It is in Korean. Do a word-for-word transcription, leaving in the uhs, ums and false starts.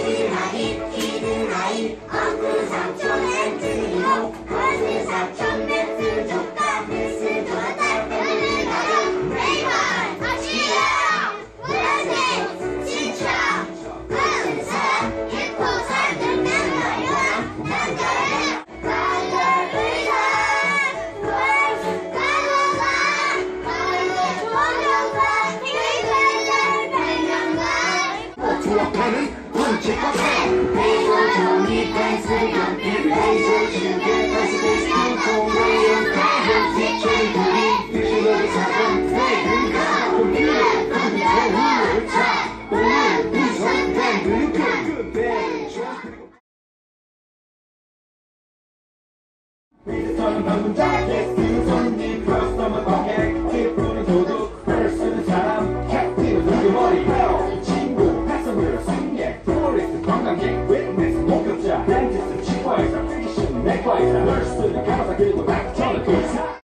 히든하인 히든하인 엉크 삼촌 앤트리로 커스 삼촌 매트 조카 미스 도와달 때문에 가장 레이먼 아치야 블라스 진짜 큰 사람 깊고 살던 남자야 남자야 가을 의사 가로가 가을의 조명과 이글을 발명가 조합하는 본체 카페 레이저 종이 펜슬 연필 레이저 슈게 펜슬 비스킷 공부용 크레용 색칠 그림 딕셔너리 사전 레이든가 컴퓨터 컴퓨터 우울차 오늘 우선 땡글글 비슷한 방문자 게스트 손님 커스터머 고객 팁분은 도둑 펄스는 사람 캡틴은 누구머리 친구 패스미러 승객 토리스트 관광객 윈니스 목격자 덴티스트 치과의사 피션 내과의사 널스는 간호사 그리고 닥터는 의사